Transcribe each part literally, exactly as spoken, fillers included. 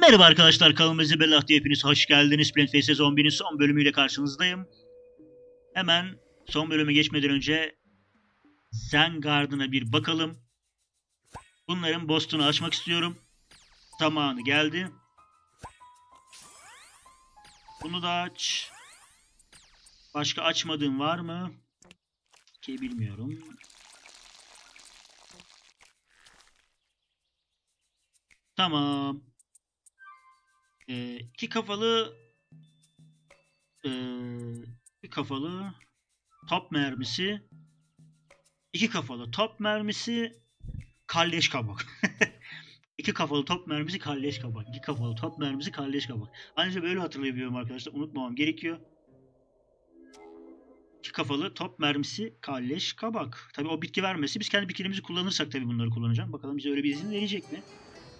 Merhaba arkadaşlar, kanalımıza Bellah diye hepiniz hoş geldiniz. Plant Face sezon birin son bölümüyle karşınızdayım. Hemen son bölüme geçmeden önce Zen Garden'a bir bakalım. Bunların boss'unu açmak istiyorum. Zamanı geldi. Bunu da aç. Başka açmadığım var mı? Ki bilmiyorum. Tamam. Ee, iki kafalı ee, iki kafalı top mermisi, iki kafalı top mermisi, kalleş kabak. İki kafalı top mermisi, kalleş kabak. İki kafalı top mermisi, kalleş kabak. Ancak böyle hatırlayabiliyorum arkadaşlar. Unutmamam gerekiyor. İki kafalı top mermisi, kalleş kabak. Tabii o bitki vermesi. Biz kendi bitkilerimizi kullanırsak tabii bunları kullanacağım. Bakalım bize öyle bir izin verecek mi?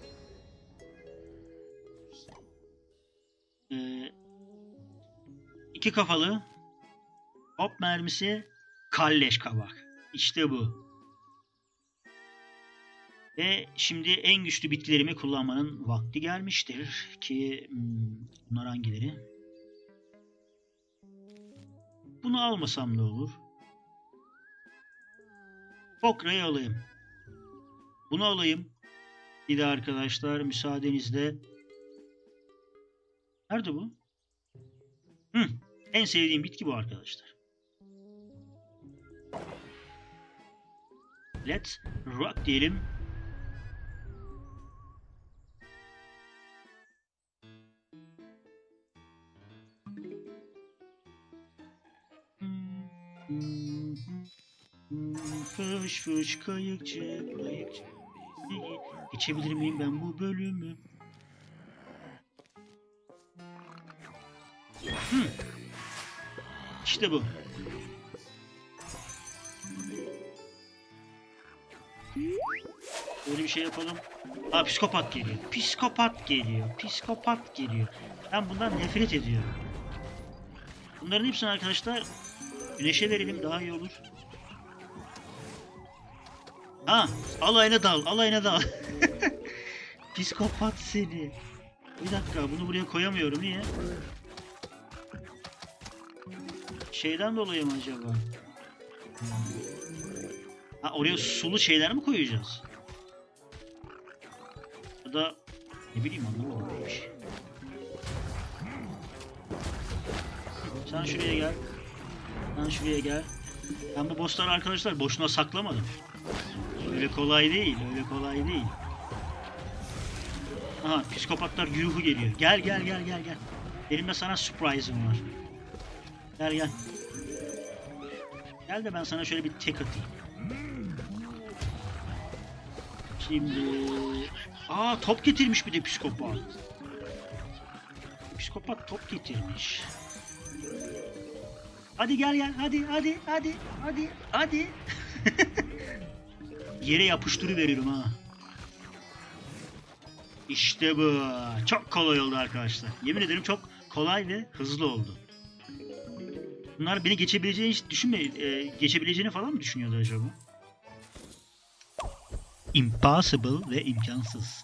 Ee, iki kafalı top mermisi, kalleş kabak. İşte bu. Ve şimdi en güçlü bitkilerimi kullanmanın vakti gelmiştir ki hmm, bunlar hangileri? Bunu almasam ne olur? Fokra'yı alayım. Bunu alayım. Bir de arkadaşlar müsaadenizle. Nerede bu? Hı, en sevdiğim bitki bu arkadaşlar. Let's rock diyelim. Fış fış kayıkçı, kayıkçı. Geçebilir miyim ben bu bölümü? Hmm. İşte bu. Böyle bir şey yapalım. Aa, psikopat geliyor. Psikopat geliyor. Psikopat geliyor. Ben bundan nefret ediyorum. Bunların hepsini arkadaşlar güneşe verelim, daha iyi olur. Ha, alayına dal, alayına dal. Psikopat seni. Bir dakika, bunu buraya koyamıyorum. Niye? Şeyden dolayı mı acaba? Ha, oraya sulu şeyler mi koyacağız? Ya da ne bileyim, anlamadım neymiş. Sen şuraya gel. Sen şuraya gel. Ben bu bossları arkadaşlar boşuna saklamadım. Öyle kolay değil, öyle kolay değil. Aha, psikopatlar güruhu geliyor. Gel gel gel gel gel. Benim de sana surprise'ım var. Gel gel. Gel de ben sana şöyle bir tek atayım. Şimdi... Aa, top getirmiş bir de psikopat. Psikopat top getirmiş. Hadi gel gel, hadi hadi hadi hadi hadi. Yere yapıştırıveririm ha. İşte bu. Çok kolay oldu arkadaşlar. Yemin ederim çok kolay ve hızlı oldu. Bunlar beni geçebileceğini hiç düşünme, e, geçebileceğini falan mı düşünüyordu acaba? Impossible ve imkansız.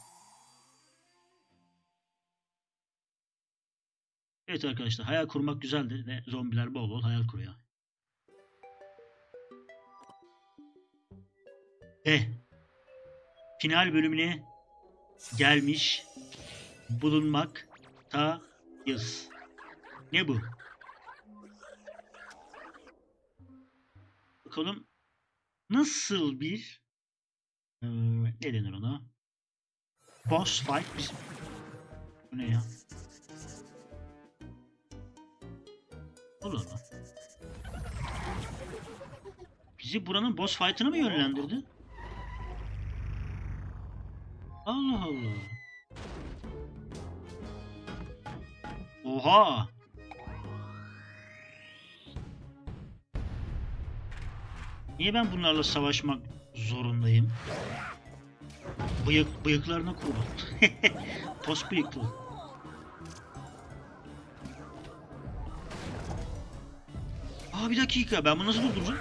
Evet arkadaşlar, hayal kurmak güzeldir ve zombiler bol bol hayal kuruyor. Eh, final bölümüne gelmiş bulunmaktayız. Ne bu? Bakalım nasıl bir ee, ne denir ona? Boss fight. Bu ne ya? Allah Allah. Bizi buranın boss fight'ına mı yönlendirdi? Allah Allah. Oha. Niye ben bunlarla savaşmak zorundayım? Bıyık, bıyıklarına kurban. Pos bıyıklı. Aa, bir dakika, ben bunu nasıl durduracağım?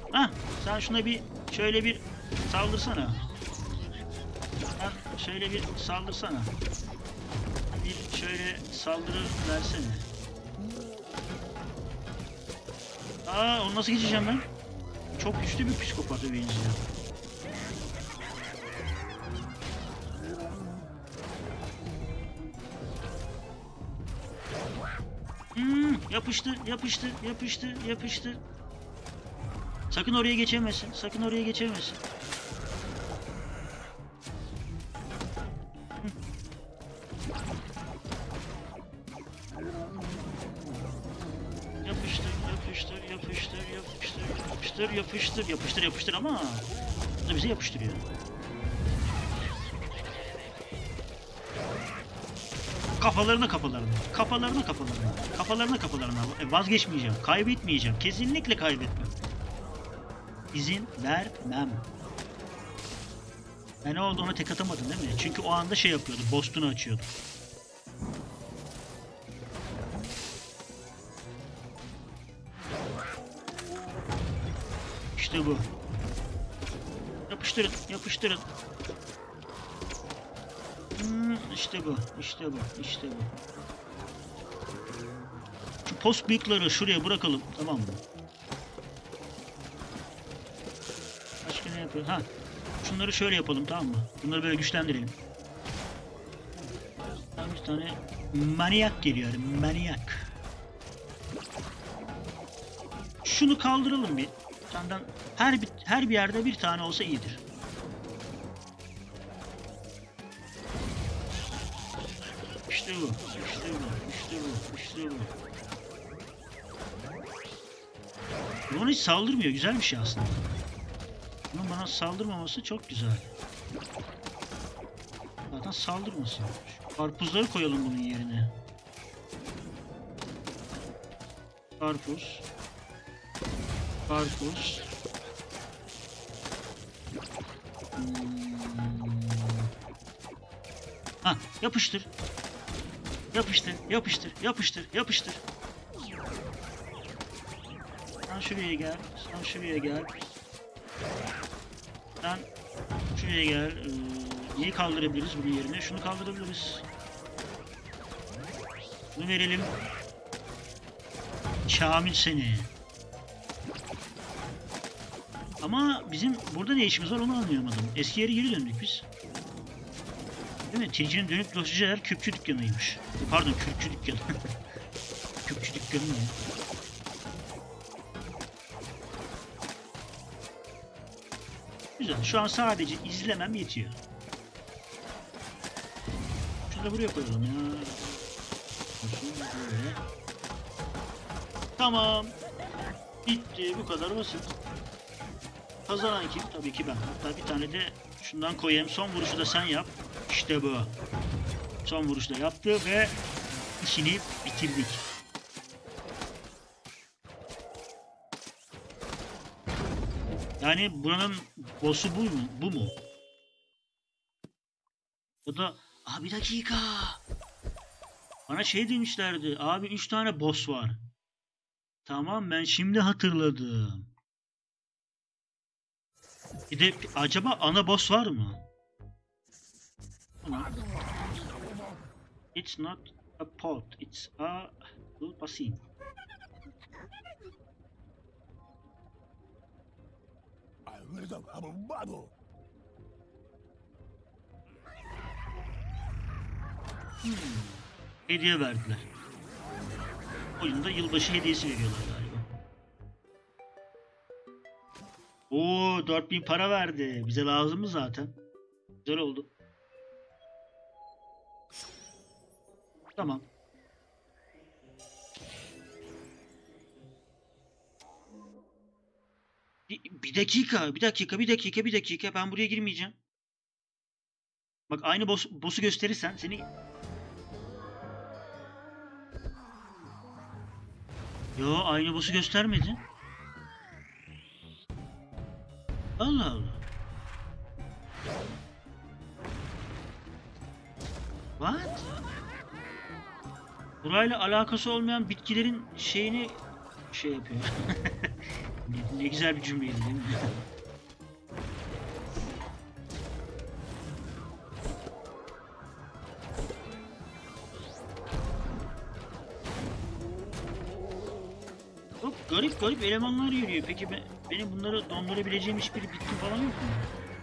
Hah, sen şuna bir şöyle bir saldırsana. Sen şöyle bir saldırsana. Bir şöyle saldırı versene. Aa, onu nasıl geçeceğim ben? Çok güçlü bir psikopata benziyor. Hmm, yapıştı, yapıştı, yapıştı, yapıştı. Sakın oraya geçemesin, sakın oraya geçemesin. Yapıştır, yapıştır, yapıştır, yapıştır, yapıştır, yapıştır, yapıştır, yapıştır ama bu da bize yapıştırıyor. Kafalarına kafalarına, kafalarına kafalarına, kafalarına kafalarına. E, vazgeçmeyeceğim, kaybetmeyeceğim, kesinlikle kaybetmem. İzin vermem. Ben ne oldu ona tek atamadın değil mi? Çünkü o anda şey yapıyordu, boost'unu açıyordu. İşte bu. Yapıştırın, yapıştırın. Hmm, işte bu, işte bu, işte bu. Şu post bıyıkları şuraya bırakalım, tamam mı? Başka ne yapıyor? Ha, şunları şöyle yapalım, tamam mı? Bunları böyle güçlendirelim. Tam bir tane manyak geliyor, manyak. Şunu kaldıralım bir. Senden her bir her bir yerde bir tane olsa iyidir. İşte bu, işte bu, işte bu, işte bu. Bana hiç saldırmıyor, güzel bir şey aslında. Bunun bana saldırmaması çok güzel. Zaten saldırmasın. Şu karpuzları koyalım bunun yerine. Karpuz. Karpuz. Hmm. Ha, yapıştır. Yapıştır, yapıştır, yapıştır, yapıştır. Sen şuraya gel, sen şuraya gel. Sen şuraya gel. Ee, neyi kaldırabiliriz bunun yerine? Şunu kaldırabiliriz. Bunu verelim. Kamil seni. Ama bizim burada ne işimiz var onu anlayamadım. Eski yere geri döndük biz. Değil mi? Tilkinin dönüp dolaşacağı yer küpçü dükkanıymış. Pardon, kürkçü dükkanı. Küpçü dükkanı ne? Güzel. Şu an sadece izlemem yetiyor. Şunu da buraya koyalım ya. Böyle. Tamam. Bitti. Bu kadar basit. Kazanan kim? Tabii ki ben. Hatta bir tane de şundan koyayım. Son vuruşu da sen yap. İşte bu. Son vuruşu da yaptı ve işini bitirdik. Yani buranın boss'u bu mu? Bu mu? O da... Aa, bir dakika. Bana şey demişlerdi. Abi üç tane boss var. Tamam, ben şimdi hatırladım. Bir de acaba ana boss var mı? Tamam. It's not a pot. It's a basin. Hmm. Hediye verdiler. Oyunda yılbaşı hediyesi veriyorlar galiba. Oo, dört bin para verdi. Bize lazım mı zaten? Güzel oldu. Tamam. Bir, bir dakika, bir dakika, bir dakika, bir dakika. Ben buraya girmeyeceğim. Bak, aynı boss, boss'u gösterirsen seni... Yo, aynı boss'u göstermedi. Allah Allah. What? Burayla alakası olmayan bitkilerin şeyini şey yapıyor. Ne, ne güzel bir cümleydi değil mi? Çok garip garip elemanlar yürüyor. Peki ben, benim bunları dondurabileceğim hiçbir bitki falan yok mu?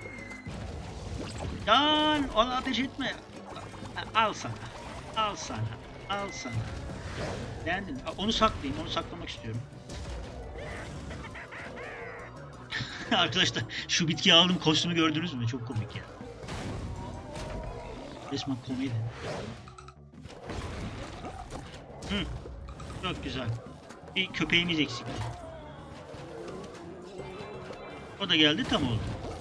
Lan ona ateş etme. Al sana. Al sana. Al sana. Beğendin mi? Onu saklayayım. Onu saklamak istiyorum. Arkadaşlar şu bitkiyi aldım, kostümü gördünüz mü? Çok komik ya. Resmen komedi. Hı, çok güzel. Bir köpeğimiz eksikti. O da geldi, tam oldu.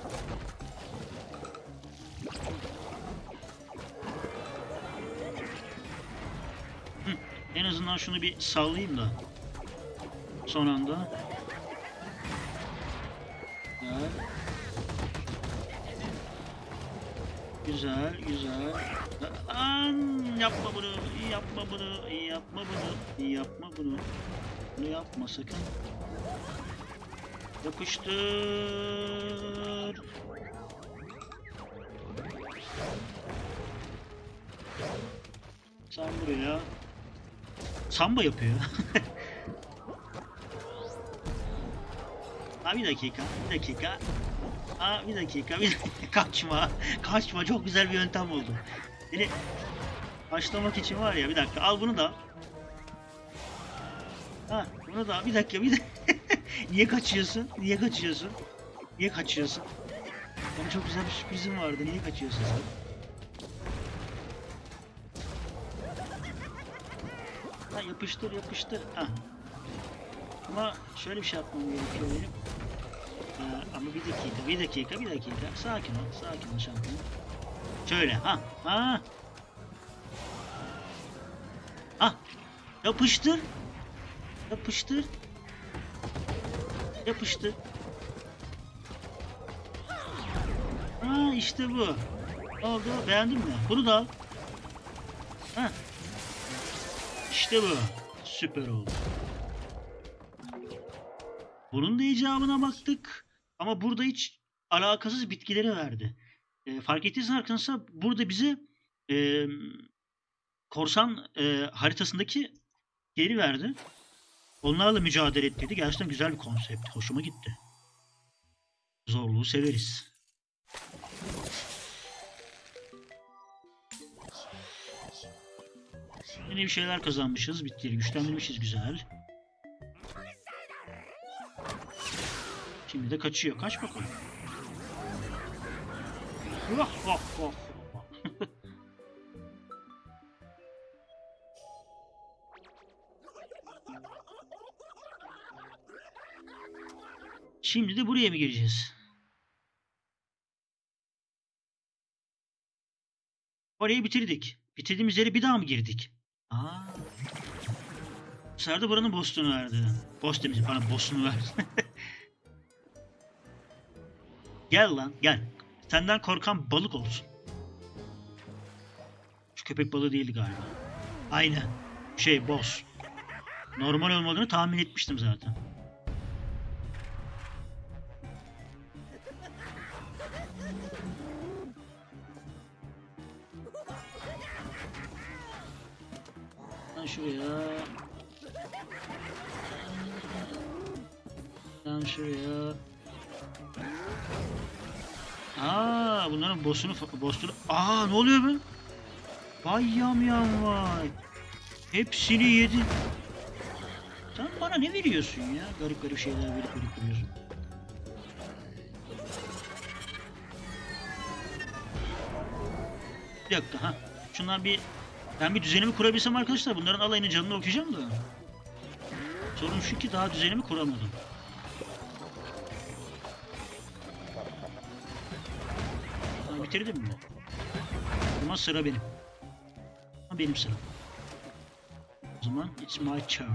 Hı, en azından şunu bir sallayayım da. Son anda. Güzel. Güzel, güzel. Lan yapma bunu, yapma bunu, yapma bunu, yapma bunu. Bunu yapma sakın. Yapıştır. Sen buraya. Samba yapıyor. Ha, bir dakika, bir dakika. Aa, bir dakika, bir dakika. Kaçma, kaçma. Çok güzel bir yöntem oldu. Seni başlamak için var ya, bir dakika. Al bunu da. Ha, bunu da. Bir dakika, bir dakika. Niye kaçıyorsun? Niye kaçıyorsun? Niye kaçıyorsun? Bana çok güzel bir sürprizim vardı. Niye kaçıyorsun sen? Ha, yapıştır, yapıştır. Ha. Ama şöyle bir şey yapmam gerekiyor benim. Ee, ama bir dakika, bir dakika, bir dakika. Sakin ol, sakin ol şampiyon. Şöyle, ha, ha. Ha, yapıştır. Yapıştır. Yapıştır. Ha, işte bu. Oldu, beğendin mi? Bunu da al. Ha. İşte bu. Süper oldu. Bunun da icabına baktık. Ama burada hiç alakasız bitkileri verdi. E, fark ettiysen arkadaşlar, burada bize e, korsan e, haritasındaki geri verdi. Onlarla mücadele et dedi. Gerçekten güzel bir konsept. Hoşuma gitti. Zorluğu severiz. Yine bir şeyler kazanmışız. Bitkileri güçlendirmişiz. Güzel. Şimdi de kaçıyor. Kaç bakalım. Oh, oh, oh. Şimdi de buraya mı gireceğiz? Orayı bitirdik. Bitirdiğimiz yere bir daha mı girdik? Aa. Bu sefer de buranın boss'unu verdi. Boss demişim, bana boss'unu verdi. Gel lan, gel. Senden korkan balık olsun. Şu köpek balığı değildi galiba. Aynen. Şey, boss. Normal olmadığını tahmin etmiştim zaten. Lan şuraya. Lan şuraya. Aa, bunların boss'unu boss'unu. Aa, ne oluyor be? Vay yamyam vay. Hepsini yedi. Sen bana ne veriyorsun ya? Garip garip şeyler verip verip duruyorsun. Bir dakika, ha. Şunlar bir... Ben bir düzenimi kurabilsem arkadaşlar, bunların alayının canını okuyacağım da. Sorun şu ki daha düzenimi kuramadım. Ha, bitirdim mi? Ama sıra benim. Ha, benim sıram. O zaman it's my turn.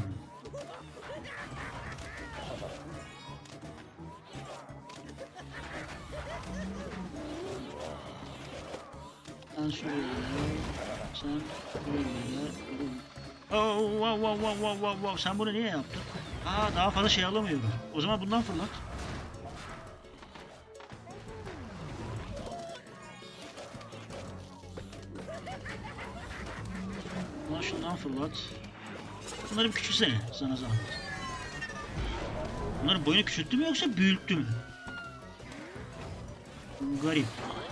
Sen şuraya gel. Sen buraya gel. Oh, wow, wow, wow, wow, wow. Sen bunu niye yaptın? Aa, daha fazla şey alamıyorum. O zaman bundan fırlat. Bundan şundan fırlat. Bunları bir küçülsene sana zahmet. Bunların boyunu küçülttü mü yoksa büyüttü mü? Garip.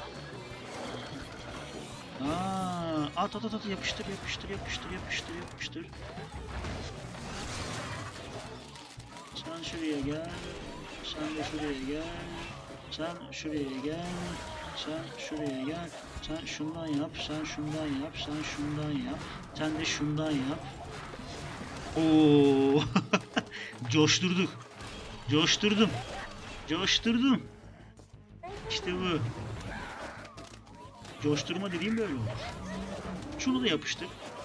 Aa, at at at at yapıştır yapıştır yapıştır yapıştır yapıştır. Sen şuraya gel. Sen de şuraya gel. Sen şuraya gel. Sen şuraya gel. Sen şundan yap. Sen şundan yap. Sen şundan yap. Sen de şundan yap. Oo. Coşturduk. Coşturdum. Coşturdum. İşte bu. Coşturma dediğim böyle olur. Şunu da yapıştır.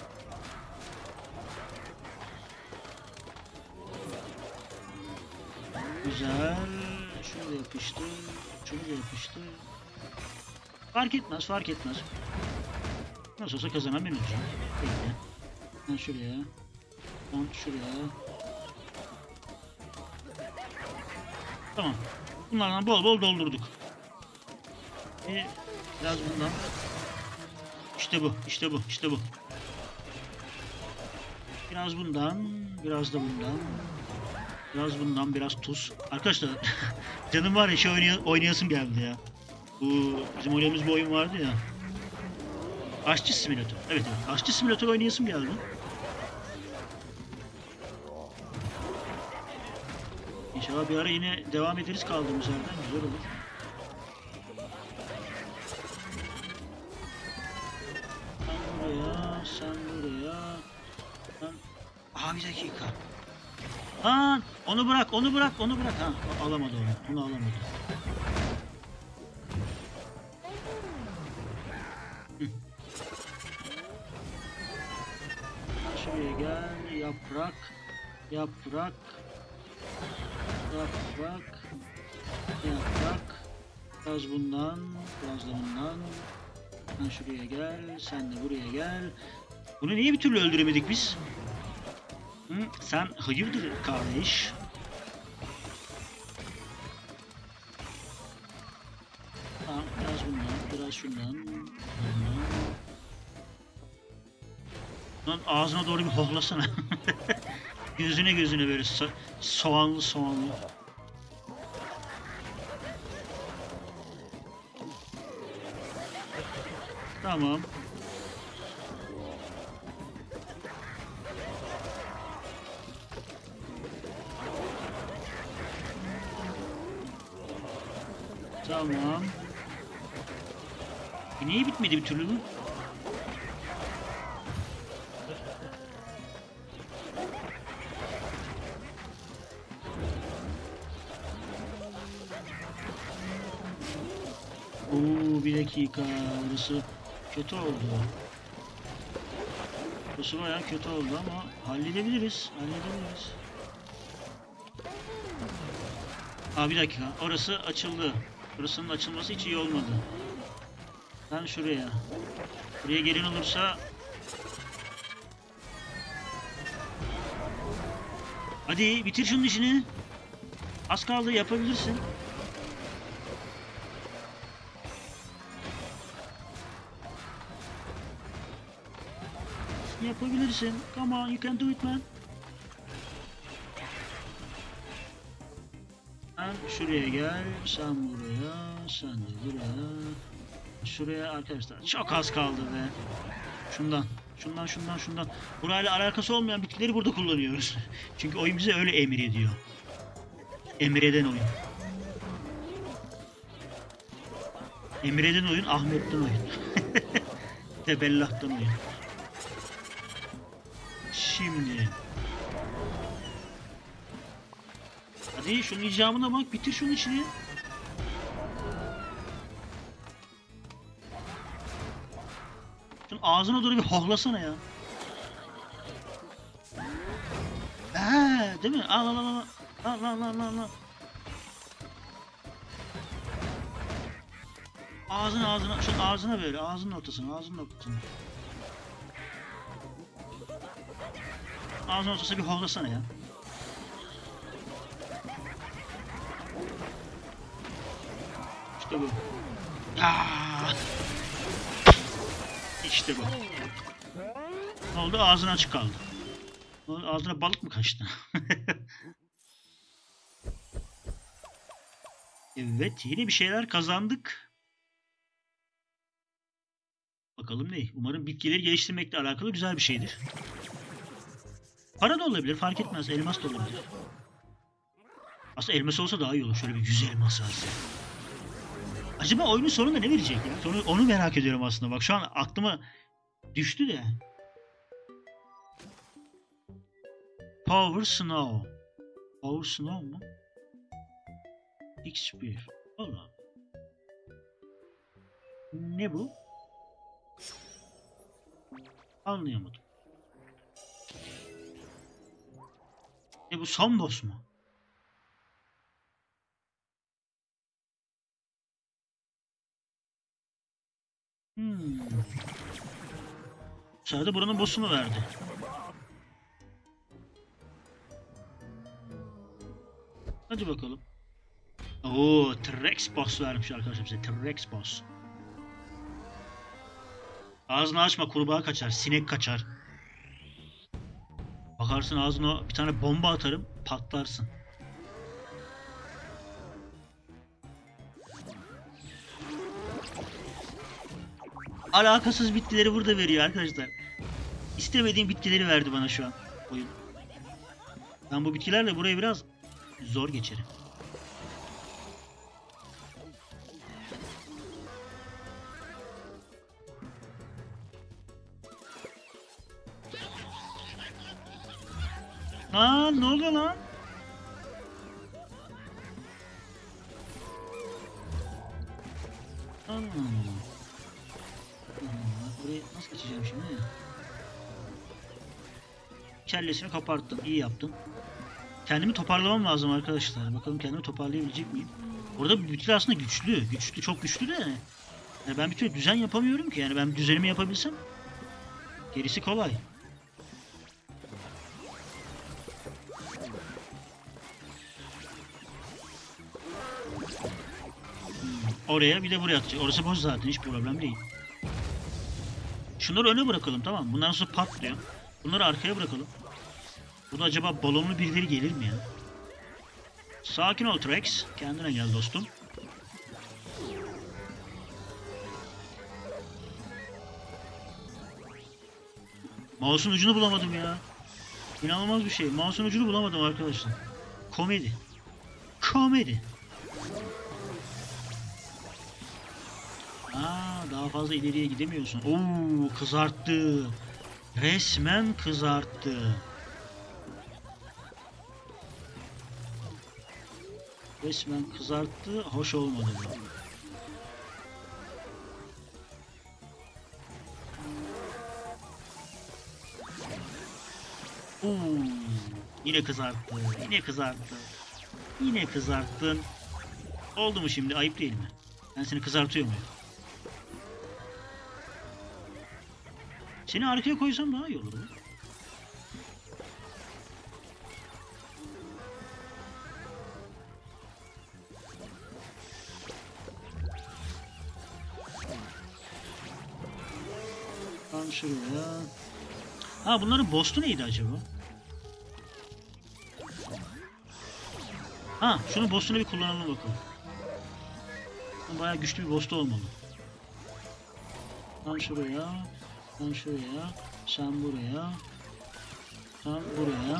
Güzel. Şunu da yapıştır. Şunu da yapıştır. Fark etmez, fark etmez. Nasıl olsa kazanan ben olacağım. Bekle. Ben şuraya. Ben şuraya. Tamam. Bunlardan bol bol doldurduk. Bir, biraz bundan. İşte bu, işte bu, işte bu. Biraz bundan, biraz da bundan. Biraz bundan, biraz tuz. Arkadaşlar canım var ya şey oynay oynayasım geldi ya. Bu bizim oynadığımız bir oyun vardı ya. Aşçı simülatör. Evet evet. Aşçı simülatör oynayasım geldi. İnşallah bir ara yine devam ederiz kaldığımız yerden. Güzel olur. Sen buraya, sen buraya. Sen... Aha bir dakika. Ha, onu bırak, onu bırak, onu bırak. Ha, alamadı onu. Onu alamadı. Hı. Şuraya gel, yaprak, yaprak, yaprak, yaprak. Biraz bundan, biraz da bundan. Sen şuraya gel, sen de buraya gel. Bunu niye bir türlü öldüremedik biz? Hı? Sen hayırdır kardeş? Tamam, biraz bundan, biraz şundan. Bundan. Lan ağzına doğru bir hohlasana. Gözüne gözüne böyle so soğanlı soğanlı. Tamam. Tamam. E niye bitmedi bir türlü bu? Oo, bir dakika. Burası kötü oldu. Burası bayağı kötü oldu ama halledebiliriz. Halledebiliriz. Aa, bir dakika. Orası açıldı. Burasının açılması hiç iyi olmadı. Ben şuraya. Buraya gelen olursa... Hadi bitir şunun işini. Az kaldı, yapabilirsin. Yapabilirsin. Come on, you can do it man. Sen şuraya gel, sen buraya, sen de buraya. Şuraya arkadaşlar. Çok az kaldı be. Şundan, şundan, şundan, şundan. Burayla alakası olmayan bitkileri burada kullanıyoruz. Çünkü oyun bize öyle emir ediyor. Emreden oyun. Emreden oyun, Ahmet'ten oyun. Tebellah'tan oyun. Şimdi. Hadi şunun icabına bak, bitir şunun içini. Şunun ağzına doğru bir hohlasana ya. Eee, değil mi? Al al al al. Al al al al al. Ağzına ağzına, şunun ağzına böyle, ağzının ortasına, ağzının ortasına. Ağzının ortasına bir hohlasana ya. İşte bu. Aa! İşte bu. Ne oldu? Ağzına açık kaldı. Ağzına balık mı kaçtı? Evet, yeni bir şeyler kazandık. Bakalım ne? Umarım bitkileri geliştirmekle alakalı güzel bir şeydir. Para da olabilir, fark etmez. Elmas da olabilir. Aslında elmas olsa daha iyi olur. Şöyle bir yüz elmas verse. Acaba oyunun sonunda ne verecek ya? Onu, onu merak ediyorum aslında. Bak şu an aklıma düştü de. Power Snow. Power Snow mu? X bir. Allah. Ne bu? Anlayamadım. Ne bu, son boss mu? Hmm. Sadece buranın boss'unu verdi. Hadi bakalım. Oo, T-Rex boss vermiş arkadaşlar bize. T-Rex boss. Ağzını açma, kurbağa kaçar, sinek kaçar. Bakarsın ağzına bir tane bomba atarım, patlarsın. Alakasız bitkileri burada veriyor arkadaşlar. İstemediğim bitkileri verdi bana şu an oyun. Ben bu bitkilerle burayı biraz zor geçerim. Aa, ne oluyor lan? Allah Allah. Burayı nasıl geçeceğim şimdi? Kellesini koparttım. İyi yaptım. Kendimi toparlamam lazım arkadaşlar. Bakalım kendimi toparlayabilecek miyim? Orada bir bitki aslında güçlü. Güçlü, çok güçlü de. Yani ben bir türlü düzen yapamıyorum ki. Yani ben düzenimi yapabilsem gerisi kolay. Oraya bir de buraya atacak. Orası boş zaten, hiç problem değil. Şunları öne bırakalım, tamam mı? Bundan sonra patlıyor. Bunları arkaya bırakalım. Burada acaba balonlu birileri gelir mi ya? Sakin ol T-Rex. Kendine gel dostum. Mouse'un ucunu bulamadım ya. İnanılmaz bir şey. Mouse'un ucunu bulamadım arkadaşlar. Komedi. Komedi. Aa, daha fazla ileriye gidemiyorsun. Oo, kızarttı. Resmen kızarttı. Resmen kızarttı. Hoş olmadı bu. Oo, yine kızarttı. Yine kızarttı. Yine kızarttın. Oldu mu şimdi? Ayıp değil mi? Ben seni kızartıyor muyum? Seni arkaya koysam daha iyi olur. Tam şuraya. Ha, bunların boss'u neydi acaba? Ha, şunun boss'unu bir kullanalım bakalım. Bayağı güçlü bir boss'u olmalı. Tam şuraya. Sen şuraya. Sen buraya. Sen buraya.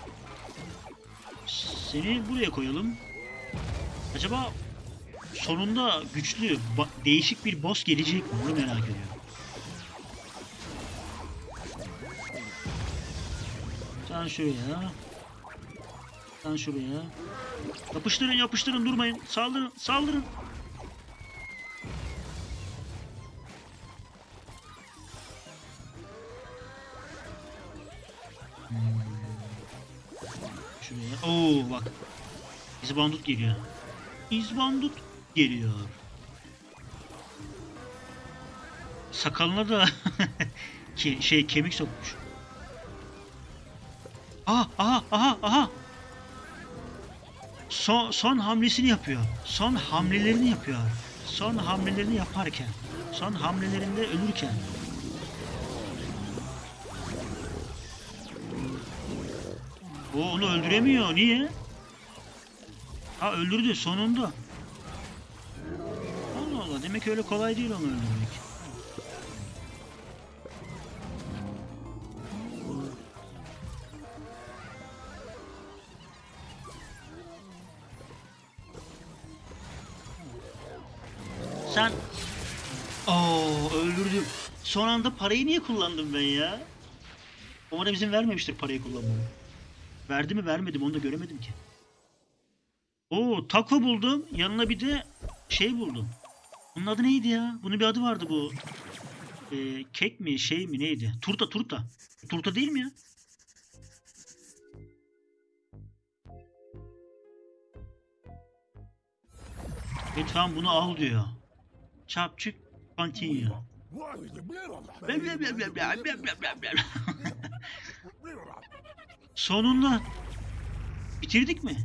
Seni buraya koyalım. Acaba sonunda güçlü, değişik bir boss gelecek mi? Bunu merak ediyorum. Sen şuraya. Sen şuraya. Yapıştırın, yapıştırın, durmayın. Saldırın, saldırın. Hmm. Şuraya. Oo bak. İzbandut geliyor. İzbandut geliyor. Sakalına da ki şey kemik sokmuş. Aha aha aha aha. son, son hamlesini yapıyor. Son hamlelerini yapıyor. Son hamlelerini yaparken. Son hamlelerinde ölürken. O onu öldüremiyor. Niye? Ha öldürdü sonunda. Allah Allah. Demek öyle kolay değil onu öldürmek. Sen... Oo öldürdüm. Son anda parayı niye kullandım ben ya? Umarım izin vermemiştir parayı kullanmamı. Verdi mi vermedi mi onu da göremedim ki. Oo taco buldum. Yanına bir de şey buldum. Bunun adı neydi ya? Bunun bir adı vardı bu. Ee, kek mi şey mi neydi? Turta turta. Turta değil mi ya? Lütfen bunu al diyor. Çapçık continue. Sonunda bitirdik mi?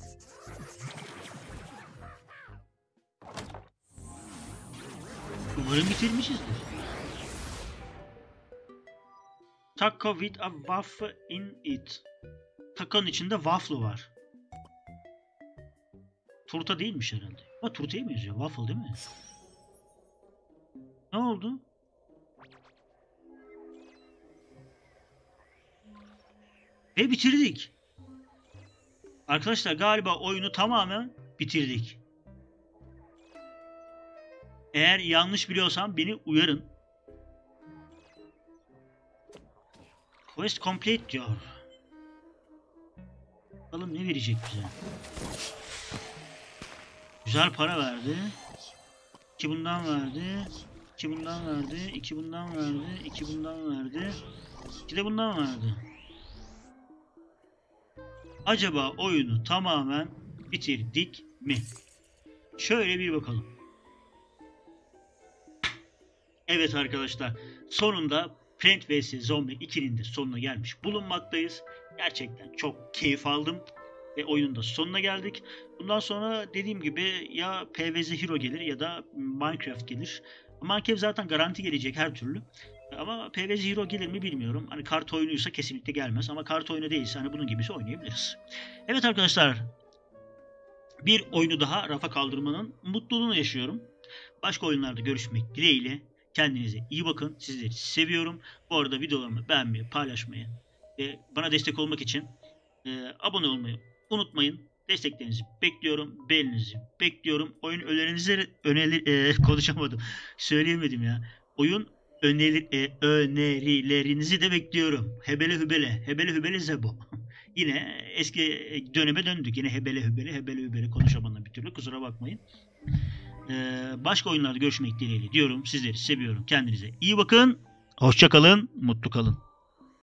Umarım bitirmişizdir. Taco with a waffle in it. Taco'nun içinde waffle var. Turta değilmiş herhalde. Ama turtaya mı yazıyor? Waffle değil mi? Ne oldu? Ve bitirdik. Arkadaşlar galiba oyunu tamamen bitirdik. Eğer yanlış biliyorsam beni uyarın. Quest complete diyor. Bakalım ne verecek bize. Güzel para verdi. İki bundan verdi. İki bundan verdi. İki bundan verdi. İki bundan verdi. İki de bundan verdi. Acaba oyunu tamamen bitirdik mi? Şöyle bir bakalım. Evet arkadaşlar. Sonunda Plant vs Zombie ikinin de sonuna gelmiş bulunmaktayız. Gerçekten çok keyif aldım. Ve oyunun da sonuna geldik. Bundan sonra dediğim gibi ya P V Z Hero gelir ya da Minecraft gelir. Minecraft zaten garanti gelecek her türlü. Ama P V Z Hero gelir mi bilmiyorum. Hani kart oyunuysa kesinlikle gelmez. Ama kart oyunu değilse hani bunun gibisi oynayabiliriz. Evet arkadaşlar. Bir oyunu daha rafa kaldırmanın mutluluğunu yaşıyorum. Başka oyunlarda görüşmek dileğiyle. Kendinize iyi bakın. Sizleri seviyorum. Bu arada videolarımı beğenmeyi, paylaşmayı ve bana destek olmak için e, abone olmayı unutmayın. Desteklerinizi bekliyorum. Beğeninizi bekliyorum. Oyun önerilerinizi öneri, e, konuşamadım. Söyleyemedim ya. Oyun öneri, e, önerilerinizi de bekliyorum. Hebele hübele. Hebele hübele zebo. Yine eski döneme döndük. Yine hebele hübele. Hebele hübele konuşamadım bir türlü. Kusura bakmayın. Ee, başka oyunlarda görüşmek dileğiyle diyorum. Sizleri seviyorum. Kendinize iyi bakın. Hoşça kalın. Mutlu kalın.